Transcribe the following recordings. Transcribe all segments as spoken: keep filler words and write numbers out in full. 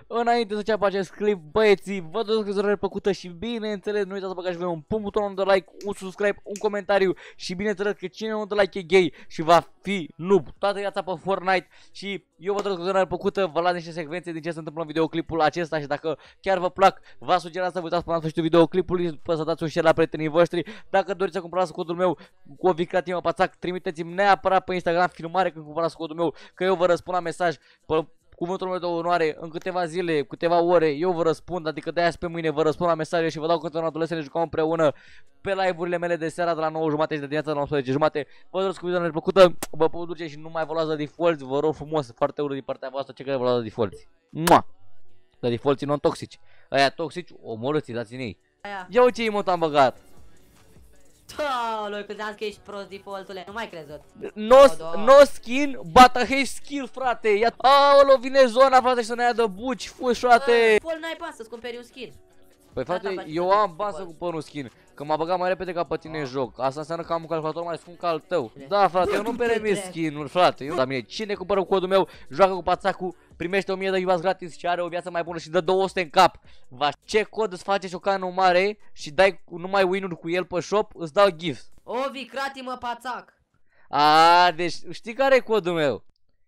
înainte să înceapă acest clip, băieții, vă doresc o zi plăcută și bineînțeles, nu uitați să băgați voi un pun butonul de like, un subscribe, un comentariu și bineînțeles că cine nu dă like e gay și va fi noob toată viața pe Fortnite. Și eu vă doresc o zi plăcută, vă las niște secvențe din ce se întâmplă în videoclipul acesta și dacă chiar vă plac, v-aș sugera să vă uitați până la sfârșitul videoclipului, să dați un share la prietenii voștri. Dacă doriți să cumpărați codul meu cu o vicratimă pațac, trimiteți-mi neapărat pe Instagram filmare când cumpărați codul meu, că eu vă răspund la mesaj pe cuvântul meu de onoare în câteva zile, câteva ore, eu vă răspund, adică de azi pe mâine vă răspund la mesaje și vă dau câte un adolescent să ne jucăm împreună pe live-urile mele de seara de la nouă jumate și de dimineața de la unsprezece jumate. Vă doresc cu videoul plăcută, vă pot duce și nu mai vă luați de default, vă rog frumos, foarte urât din partea voastră cei care vă luați de default. Mua! De default non-toxici. Aia toxici, omorâți-i, dați-i ei. Ia uite ce am băgat. Aoleu, credeam că ești prost default-ule, nu mai crezut. No, no skin, but I have skill, frate. Ia, aoleu, vine zona, frate, și să ne ia de buci, fuși, frate. Pol, n-ai bani să-ți cumperi un skin. Păi frate, eu am bani să cumpăr un skin, că m-a băgat mai repede ca pe tine în joc. Asta înseamnă că am un calculator mai scump ca al tău. Da, frate, eu nu permis skin-ul, frate. Eu la mine, cine cumpără codul meu, joacă cu pațacul, primește o mie de iubați gratis și are o viață mai bună și dă două sute în cap. Va, ce cod îți face șocanul mare și dai numai win-uri cu el pe shop, îți dau gifts. O, vicrati-mă pațac. A, deci știi care e codul meu?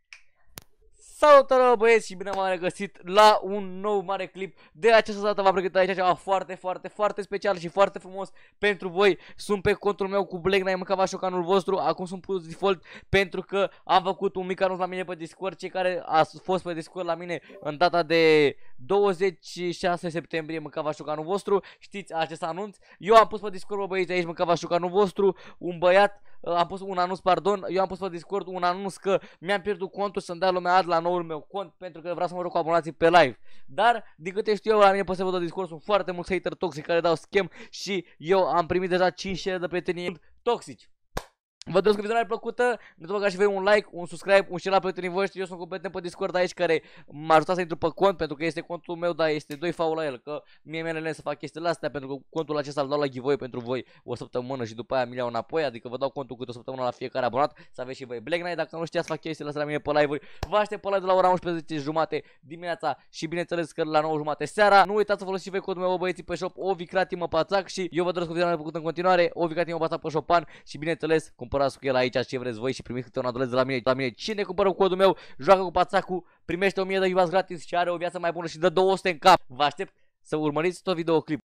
Salutare băieți și bine m-am regăsit la un nou mare clip. De această dată v-am pregătit aici ceva foarte, foarte, foarte special și foarte frumos pentru voi. Sunt pe contul meu cu Black Knight, mâncava șocanul vostru. Acum sunt pus default pentru că am făcut un mic anunț la mine pe Discord. Cei care a fost pe Discord la mine în data de douăzeci și șase septembrie, mâncava șocanul vostru. Știți acest anunț? Eu am pus pe Discord, bă băieți, aici mâncava șocanul vostru. Un băiat, am pus un anunț, pardon, eu am pus pe Discord un anunț că mi-am pierdut contul să-mi dea lumea ad la noul meu cont pentru că vreau să mă joc cu abonații pe live. Dar, din câte știu eu, la mine pe serverul de Discord sunt foarte mulți hater toxici care dau scam și eu am primit deja cinci share de prieteni toxici. Vă doresc că videoul plăcută, nu te băgați și voi un like, un subscribe, un share la prietenii voștri. Eu sunt competent pe Discord aici care m-a ajutat să intru pe cont pentru că este contul meu, dar este doi faul la el, că mie mi-e să fac chestiile astea pentru că contul acesta îl dau la giveaway pentru voi o săptămână și după aia mi-l iau înapoi, adică vă dau contul câte o săptămână la fiecare abonat să aveți și voi Black Knight. Dacă nu știați să fac chestiile astea la mine pe live-uri, vă aștept pe live de la ora unsprezece jumate dimineața și bineînțeles că la nouă jumate seara. Nu uitați să folosiți și voi codul meu, băieții, pe shop Ovicratimă Pațac și eu vă doresc cu videoul plăcut în continuare, Ovicratimă Pațac pe Shopan și bineînțeles cumpărați cu el aici ce vreți voi și primiți câte un adolescent de la mine. La mine, cine cumpără codul meu, joacă cu pațacul, primește o mie de iubați gratis și are o viață mai bună și dă două sute în cap. Vă aștept să urmăriți tot videoclip.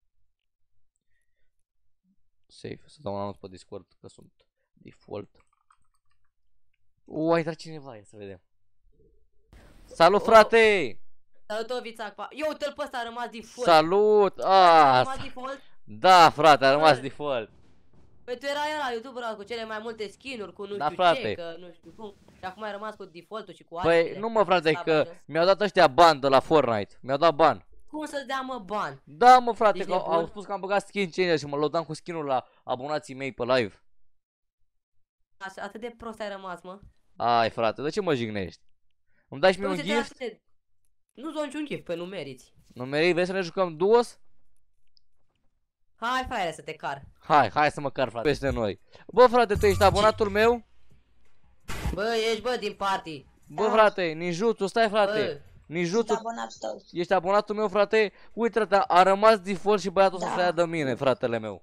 Safe, să dau un anunț pe Discord că sunt default. O, a intrat cineva, ia să vedem. Salut, frate! Salut, o vițac, pa. Eu uite-l pe ăsta, a rămas default. Salut! A rămas default? Da, frate, a rămas default. Păi tu erai ăla youtuber cu cele mai multe skin-uri, cu nu da, știu frate. ce, că nu știu cum. Și acum ai rămas cu default-ul și cu altele. altele. Păi nu mă, frate, că mi-au dat ăștia ban de la Fortnite. Mi-au dat ban. Cum să-ți dea, mă, bani? Da, mă, frate, Ești că nebun? Au spus că am băgat skin changer și mă lăudam cu skin-ul la abonații mei pe live. Așa, atât de prost ai rămas, mă. Ai, frate, de ce mă jignești? Îmi dai și mie un gift? De... Nu-ți dau niciun gift, pe nu meriți. Nu meriți? Vrei să ne jucăm duos? Hai, fraiere, să te car. Hai, hai să mă car, frate, peste noi. Bă, frate, tu ești abonatul meu? Bă, ești, bă, din party. Bă, frate, Ninjutsu, stai, frate. Ninjutsu, ești abonatul meu, frate? Uite-te, a rămas default și băiatul da. Să se ia de mine, fratele meu.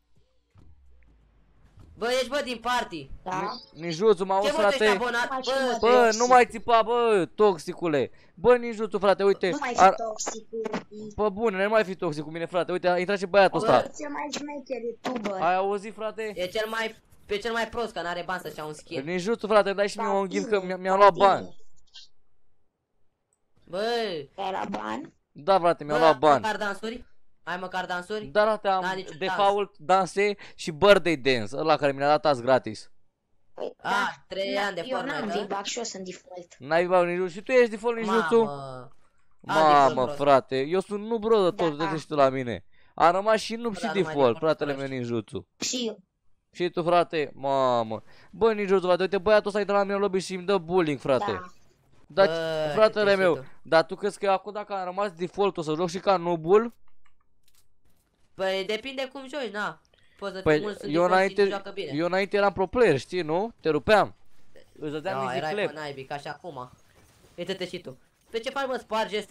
Bă, ești, bă, din party. Da. Ninjutsu, mă auzi, frate? Abonat? Bă, bă nu mai țipa, bă, toxicule. Bă, Ninjutsu, frate, uite. Nu mai fi toxic. Bă, bune, nu mai fi toxic cu mine, frate. Uite, a intrat și băiatul ăsta. Bă, cel mai șmecher youtuber. Ai auzit, frate? E cel mai, pe cel mai prost, că n-are bani să-și ia un skin. Ninjutsu, frate, dai și mie un gift că mi-am luat bani. Bă, ai luat bani? Da, frate, mi-am luat bani. Ai măcar dansuri? Ai măcar dansuri? Da, frate, am default, danse și birthday dance, ăla care mi l-a dat azi gratis. Păi, a, da, trei ani de Fortnite. Eu n-am V-Bucks și eu sunt default. N-ai V-Bucks Ninjutsu și tu ești default Ninjutsu? Mamă, frate, eu sunt noob, bro, de tot, de tu la mine. A rămas și noob și default, fratele meu Ninjutsu. Și eu. Și tu, frate? Mamă. Bă, Ninjutsu, frate, uite, băiatul ăsta intră la mine în lobby și îmi dă bullying, frate. Da. Dar, fratele meu, dar tu crezi că eu acum dacă am rămas default o să joc și ca noobul? Păi depinde cum joci, na. Păi eu înainte, eu înainte eram pro player, știi, nu? Te rupeam. Îți dădeam easy clap. Da, erai pe naibii, ca și acum. Uite-te și tu. Pe ce faci, mă, spargi astea?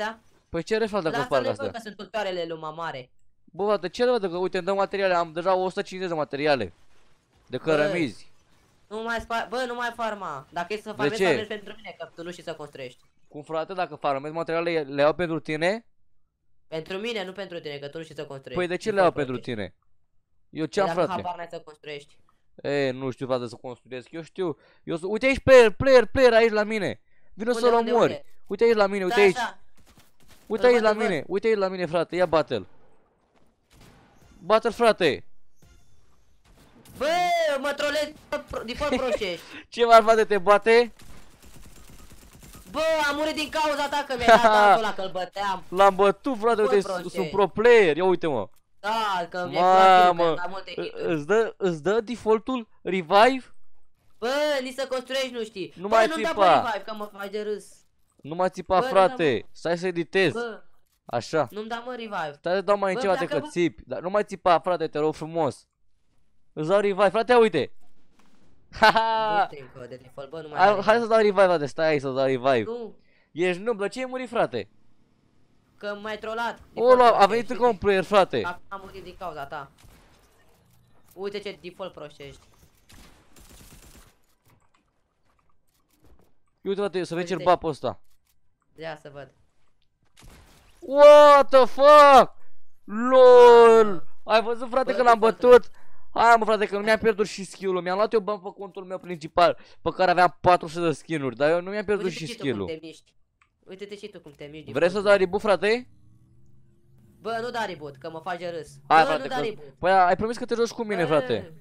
Păi ce reflat dacă fac Lasă-le, bă, astea? că sunt tutoarele lui mare. Bă, bă, de ce le văd că uite, îmi dă materiale, am deja o sută cincizeci de materiale. De cărămizi. Nu mai spa... Bă, nu mai farma. Dacă e să farmezi, ce? farmezi pentru mine, că tu nu știi să construiești. Cum frate, dacă farmezi materiale, le iau pentru tine? Pentru mine, nu pentru tine, că tu nu știi să construiești. Păi de ce Nu le iau fac pentru rost. tine? Eu ce Păi am, dacă frate? habar n-ai să construiești. E, nu știu, frate, să construiesc. Eu știu. Eu s- Uite aici player, player, player aici la mine. Vino Unde, să-l unde, omori. unde? Uite aici la mine, uite Da, aici. așa. Uite Îl aici văd, la îl văd. mine, uite aici la mine, frate. Ia battle. Battle, frate. Bă, mă trolezi, bă, pro- default proșești. Ce mai frate te bate? Bă, am murit din cauza ta că mi-ai dat dansul ăla că-l băteam. L-am bătut, frate, Bă, uite, proste. sunt pro player. Ia uite-mă. Da, că mi-ai furat kill-ul, că Mamă, am multe î- hit-uri. îți dă, îți dă defaultul revive? Bă, nici să construiești nu știi. Nu Bă, mai nu-mi da țipa. bă revive, că mă faci de râs. Nu mai țipa, Bă, nu frate. Stai să editez. Bă, Așa. nu-mi da mă revive. Stai să dau mai Bă, ceva pleacă, decât bă. țipi. Dar nu mai țipa, frate, te rog frumos. Îți dau revive, frate, ia uite. Haha. Du-te încă de default, bă, nu mai Hai, are hai să dau revive, frate, stai aici să dau revive. Nu, Ești noob, dar ce ai murit, frate? că m-ai trollat. Olo, a venit încă un player, frate. Acum am murit din cauza ta. Uite ce default proșești. Uite, frate, să vezi ce-l Uite. bap ăsta. Ia să văd. What the fuck? LOL. Mamă. Ai văzut, frate, Bă, că l-am defaultul. bătut? Hai, mă, frate, că nu mi-am pierdut și skill-ul. Mi-am luat eu bani pe contul meu principal, pe care aveam patru sute de skin-uri, dar eu nu mi-am pierdut Uite-te și și tu cum skill-ul. te miști. Uite-te și tu cum te miști. Vrei să default. dau reboot, frate? Bă, nu da reboot, că mă faci de râs. Hai, Bă, frate, nu da că... reboot. Păi ai promis că te joci cu mine, Bă. frate.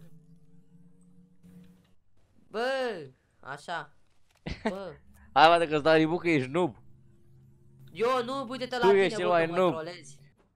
Bă, așa. Bă. Hai, frate, că-ți dau reboot, că ești noob. Eu nu, uite-te la Tu tine, ești cel bă, mai că mă noob. trolezi.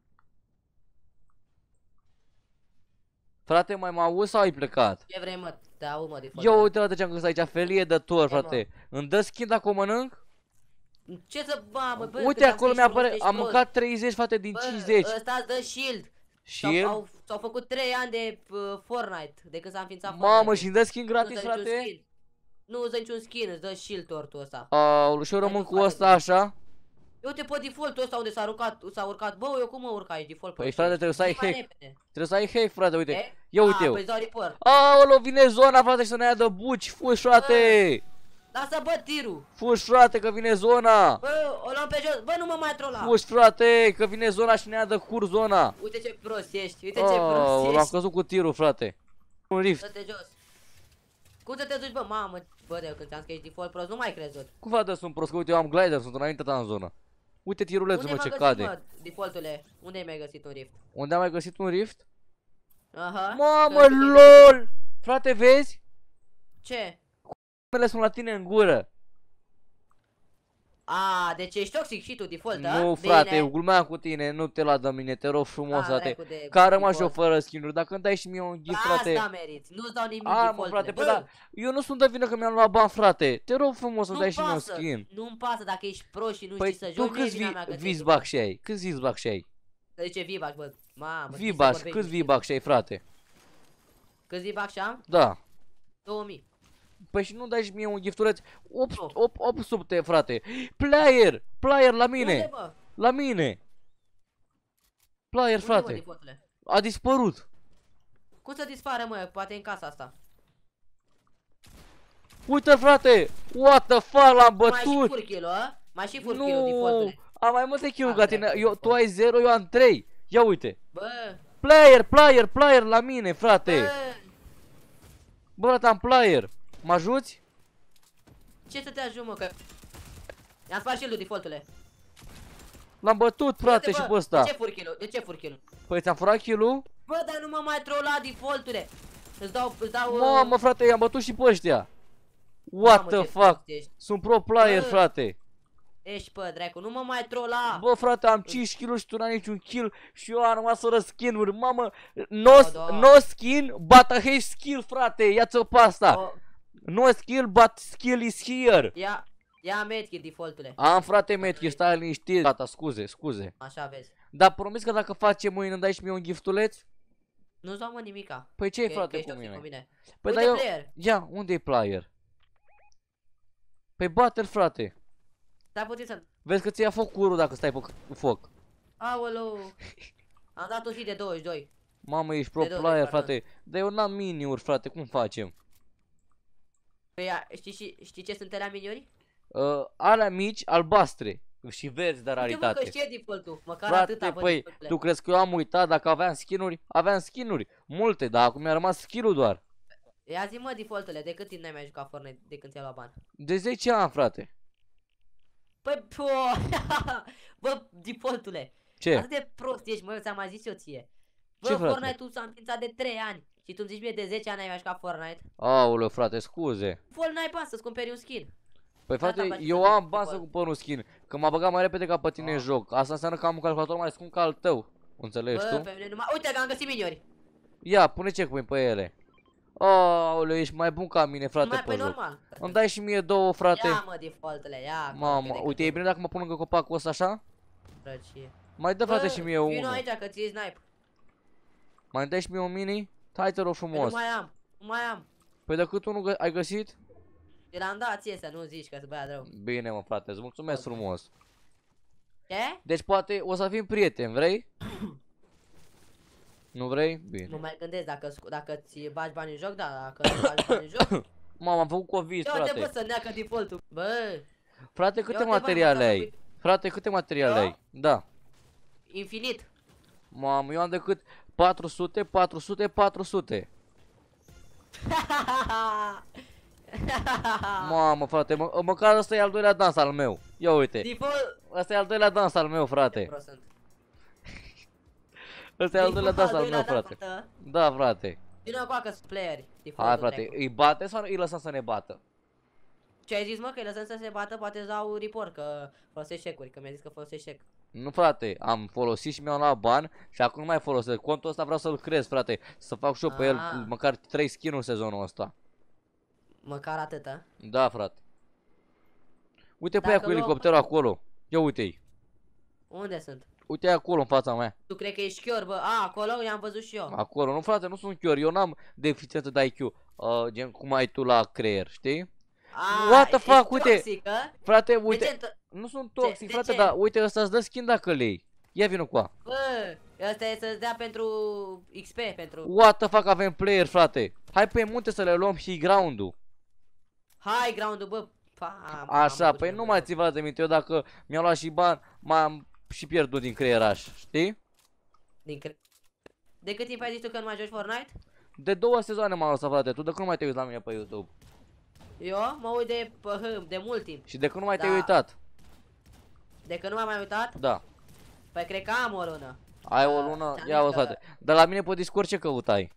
Frate, mai mă auzi sau ai plecat? Ce vrei, mă? Te aud, mă, de Eu uite la ce am găsit aici, felie de tor, frate. Îmi dă skin dacă o mănânc? Ce să, mamă, bă, Uite, cât am acolo zis, mi-apare, ești am prost. mâncat treizeci, frate, din Bă, cincizeci. ăsta îți dă shield. Și S-au, au, s-au făcut trei ani de uh, Fortnite, de când s-a înființat mamă, Fortnite. și îmi dă skin Nu gratis, îți dă niciun frate? skin. Nu îți dă niciun skin, îți dă shield tortul ăsta. Aulu, și eu Ai rămân tu cu foarte ăsta bine. așa? Uite pe default-ul ăsta unde s-a urcat, s-a urcat. Bă, eu cum mă urc aici, default? Păi, prost, frate, ești. trebuie să ai Mai hack. repede. Trebuie să ai hack, frate, uite. E? Ia uite A, eu. păi dau report. Aolo, vine zona, frate, și să ne ia de buci. Fugi, frate. Lasă, bă, tirul. Fugi, frate, că vine zona. Bă, o luăm pe jos. Bă, nu mă mai trola. Fugi, frate, că vine zona și ne ia de cur zona. Uite ce prost ești, uite ce prost Aolo, am ești. căzut cu tirul, frate. Un rift. Dă-te jos. Cum să te duci, bă, mamă, bă, de când ți-am că ești default prost, nu mai crezut. Cum frate sunt prost, că uite, eu am glider, sunt înainte ta în zonă. Uite tirulețul, Unde mă, m-a ce găsit, cade. mă, defaultule? Unde ai mai găsit un rift? Unde am mai găsit un rift? Aha. Mamă, Că tu te-ai lol! Frate, vezi? Ce? Mele sunt la tine în gură. A, deci ești toxic și tu, default, da? Nu, frate, eu glumeam cu tine, nu te lua de mine, te rog frumos, frate. Că am rămas și eu fără skin-uri, dacă îmi dai și mie un gift, frate. Asta meriți, nu-ți dau nimic, A, mă, default. frate, pe da, eu nu sunt de vină că mi-am luat bani, frate. Te rog frumos să-mi dai și mie un skin. Nu-mi pasă dacă ești prost și nu Păi știi să tu joci, nu e câți vina mea că ți-ai V-Bucks și ai? Câți V-Bucks și ai? Să zice V-Bucks, bă, mamă. știi să V-Bucks, vorbești, câți știi. V-Bucks și ai, frate? Câți V-Bucks am? Da. două mii. Păi și nu dai și mie un giftuleț? Nu. opt sute, frate. Player, player la Unde, mine, bă? la mine. Player, Unde, mă, frate. defaultule? A dispărut. Cum să dispară, mă, poate în casa asta. Uite, frate. What the fuck, l-am Mai și bătut. fur kill, a? Mai și fur kill, Nu, defaultule. am mai multe kill-uri Ah, ca tine. dracu, Eu, tu default. ai zero, eu am trei. Ia uite. Bă, Player, player, player la mine, frate. bă, Bă, frate, am player. Mă ajuți? ce să te ajut, mă, că... I-am spart shield-ul, defaultule. L-am bătut, frate, Uite, și bă, pe ăsta. De ce fur kill-ul? De ce fur kill-ul? Păi ți-am furat kill-ul? Bă, dar nu mă mai trola, defaultule. Îți dau, îți dau... uh, Mamă, frate, i-am bătut și pe ăștia. What mamă, the ce fuck? prost ești. Sunt pro player, Bă. frate. Ești, bă, dracu, nu mă mai trola. Bă, frate, am cinci kill-uri și tu n-ai niciun kill și eu am rămas fără skin-uri. Mamă, no, Da, da. no skin, but I have skill, frate. Ia-ți-o pe asta. O, No skill, but skill is here. ia, ia medkit, defaultule. Am, frate, metchi, stai liniștit. Gata, scuze, scuze. Așa vezi. Dar promis că dacă facem mâine îmi dai și mie un giftuleț? Nu-ți dau, mă, nimica. Păi ce-i, Că- frate, că ești cu toxic mine? cu mine. Păi, Uite dar eu... player. Ia, unde e player? Păi bate-l, frate. Stai puțin să... Vezi că ți ia foc curul dacă stai pe foc. Aoleu. Am dat un hit de douăzeci și doi. Mamă, ești pro De douăzeci, player, pardon. frate. Dar eu n-am miniuri, frate, cum facem? Păi, a- știi, și- știi ce sunt alea miniori? Uh, alea mici, albastre și verzi de Uite, mă, că raritate. știe default-ul. Măcar Frate, atâta, bă, păi, default-ule. tu crezi că eu am uitat dacă aveam skin-uri? Aveam skin-uri, multe, dar acum mi-a rămas skill-ul doar. Ia zi, mă, default-ule, de cât timp n-ai mai jucat Fortnite de când ți-a luat bani? De zece ani, frate. Păi, po, bă, default-ule. Ce? Atât de prost ești, mă, ți-am mai zis eu ție. Bă, Ce, frate? Fortnite-ul s-a înființat de trei ani. Și tu îmi zici mie de zece ani ai mai jucat Fortnite? Aoleu, frate, scuze. Fortnite n-ai bani să-ți cumperi un skin. Păi, Gata, frate, faci eu să am duci bani să default. cumpăr un skin. Că m-a băgat mai repede ca pe tine în Ah. joc. Asta înseamnă că am un calculator mai scump ca al tău. Înțelegi Bă, tu? pe mine numai... Uite că am găsit miniori. Ia, pune checkpoint pe ele. Aoleu, ești mai bun ca mine, frate, Numai pe pe joc. normal. Îmi dai și mie două, frate. Ia, mă, default-ule, ia. acolo, Mamă, cât de uite, e cât bine dacă mă pun lângă copacul ăsta așa? drăcie. Mai dă, frate, Bă, și mie vino unul. aici că ți-e snipe. Mai dai și mie un mini? Hai, te rog Păi nu frumos. mai am, nu mai am. Păi de cât unul gă- ai găsit? Ți l-am dat ție să nu zici că să băia rău. Bine, mă, frate, îți mulțumesc frumos. Ce? Deci poate o să fim prieteni, vrei? Nu vrei? Nu Bine. mai gândesc dacă, scu- dacă ți bagi bani în joc, da, dacă nu bagi bani în joc. Mamă, am făcut covid, Ia uite, bă, frate. să neacă default-ul. Bă, Frate, câte uite, bă, materiale mă, ai? să Frate, câte materiale Eu? ai? Da. infinit. Mamă, eu am decât patru sute, patru sute, patru sute. Mamă, frate, mă, măcar ăsta e al doilea dans al meu. Ia uite. Default. Ăsta e al doilea dans al meu, frate. Prost sunt. Ăsta e al doilea dans Default, al meu, doilea frate. dată. Da, frate. Vino cu că sunt playeri. Hai, Default-ul frate, trecut. îi bate sau îi lăsăm să ne bată? Ce ai zis, mă, că îi lăsăm să se bată, poate îți dau report, că folosești check-uri, că mi-a zis că folosești check. Nu, frate, am folosit și mi-au luat bani și acum nu mai folosesc. Contul ăsta vreau să-l cresc, frate. Să fac și eu pe el Ah. cu măcar trei skin-uri sezonul ăsta. Măcar atâta. Da, frate. Uite pe Dacă aia cu luăm- elicopterul acolo. Ia uite-i. Unde sunt? Uite acolo în fața mea. Tu crezi că ești chior, bă? A, acolo i-am văzut și eu. Acolo. Nu, frate, nu sunt chior. Eu n-am deficiență de I Q. Uh, gen cum ai tu la creier, știi? A, What the ești fuck, uite. toxic, a? Frate, De ce uite. întă- Nu sunt de toxic, frate, ce? dar uite, ăsta îți dă skin dacă le iei. Ia vină cu a. Bă, ăsta e să-ți dea pentru X P, pentru... What the fuck, avem player, frate. Hai pe munte să le luăm high ground-ul. High ground-ul, bă. Pa, Așa, am păi făcut nu și mai ți de minte, eu dacă mi-am luat și bani, m-am și pierdut din creieraș, știi? Din cre... De cât timp ai zis tu că nu mai joci Fortnite? De două sezoane m-am lăsat, frate, tu de când nu mai te uiți la mine pe YouTube? Eu mă uit de, pă, de mult timp. Și de când nu mai Da. te-ai uitat? De când nu m-am mai uitat? Da. Păi cred că am o lună. Ai o Da, lună, ți-am ia zis o că- frate. Dar la mine pe Discord ce căutai?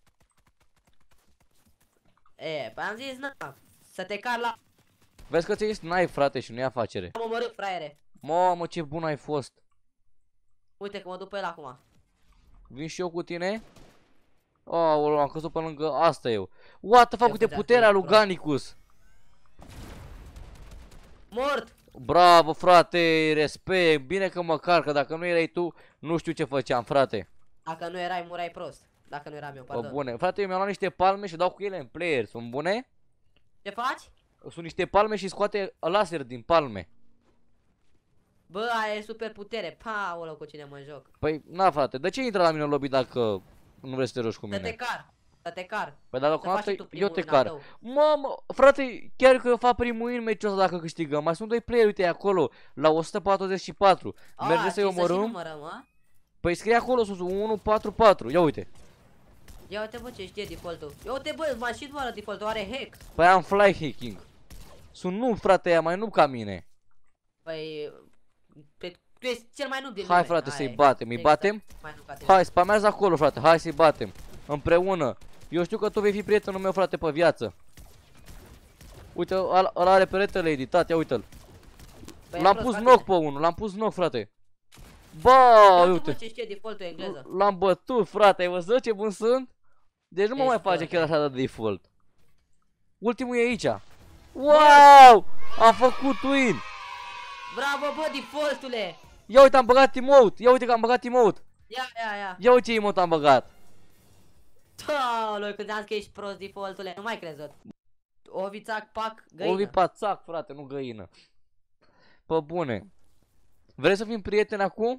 E, păi am zis, na, să te car la... Vezi că ți-ai snipe, frate, și nu e afacere. Am omorât, fraiere. Mamă, ce bun ai fost. Uite că mă duc pe el acum. Vin și eu cu tine? Oh, am căzut pe lângă asta eu. What the fuck, Eu uite făceam puterea lui click, bro. Ganicus. Mort! Bravo, frate, respect. Bine că mă carcă, dacă nu erai tu, nu știu ce făceam, frate. Dacă nu erai, murai prost. Dacă nu eram eu, Bă, pardon. bune. Frate, eu mi-am luat niște palme și dau cu ele în player. Sunt bune? Ce faci? Sunt niște palme și scoate laser din palme. Bă, aia e super putere. Paolo, cu cine mă joc. Păi, na, frate, de ce intră la mine în lobby dacă nu vrei să te rogi cu Să te mine? car. Să te car. Păi, dar Să faci deocamdată și tu eu primul te în al car. tău. Mamă, frate, chiar că eu fac primul în meciul ăsta dacă câștigăm. Mai sunt doi player, uite acolo, la o sută patruzeci și patru. Merge A, să-i și și omorâm? numărăm, a? Păi scrie acolo sus, unu patru patru. Ia uite. Ia uite, bă, ce știe default-ul. Ia uite, bă, mașini doar default-ul are hack. Păi am fly hacking. Sunt noob, frate, ea mai noob ca mine. Păi, pe, tu ești cel mai noob din Hai, lume. frate, Aia să-i e. batem. Îi Exact, batem? mai noob ca tine. Hai, spamează acolo, frate. Hai să-i batem. Împreună. Eu știu că tu vei fi prietenul meu, frate, pe viață. Uite, ăla ăla are peretele editat, ia uite-l. Păi, L-am e pus prost ca knock tine. pe unul, l-am pus knock, frate. Bă, Ia uite, uite. bă, ce știe default-ul engleză. L-am bătut, frate, ai văzut ce bun sunt? Deci nu mă Ești mai face prost, chiar așa de default. Ultimul e aici. Wow! Am făcut win! Bravo, bă, default-ule. Ia uite, am băgat emote. Ia uite că am băgat emote. Ia, ia, ia. Ia uite ce emote am băgat. Aoleu, când am zis că ești prost default-ule, nu mai crezut. Ovițac, pac, găină. Ovi pațac, frate, nu găină. Pe bune. Vrei să fim prieteni acum?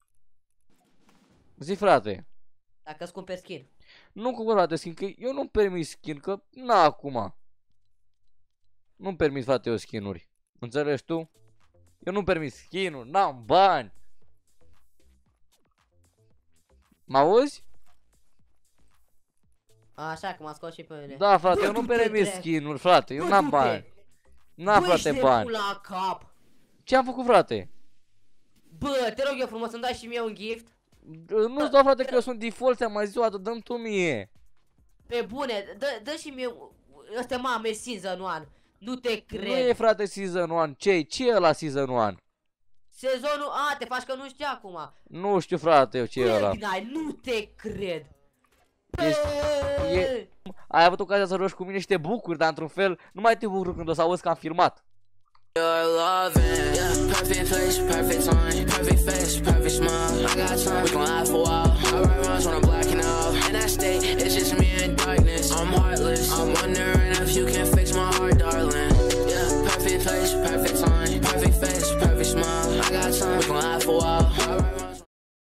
Zi, frate. Dacă îți cumperi skin. Nu cu frate skin, că eu nu-mi permit skin, că na acum. Nu-mi permit, frate, eu skin-uri. Înțelegi tu? Eu nu-mi permit skin-uri, n-am bani. Mă auzi? Așa că m-a scos și pe mine. Da, frate, Bă, eu nu du-te, permit drept. skin-uri, frate, eu Bă, n-am du-te. bani. N-am, Bă, frate, ești bani. nebun la cap. Ce am făcut, frate? Bă, te rog eu frumos să-mi dai și mie un gift. Nu-ți dau, frate, că eu sunt default, ți-am mai zis o dată, dă-mi tu mie. Pe bune, dă, dă și mie. Ăsta mame season unu. Nu te Nu cred. e, frate, season unu, ce ce e ăla season unu? Sezonul, a, te faci că nu știi acum. Nu știu, frate, eu ce e ăla. Băi, nu te cred. Ești- Bă! e- Ai avut ocazia să rogi cu mine și te bucuri, dar într-un fel nu mai te bucur când o să auzi că am filmat. You're loving, yeah, perfect place, perfect time, perfect face,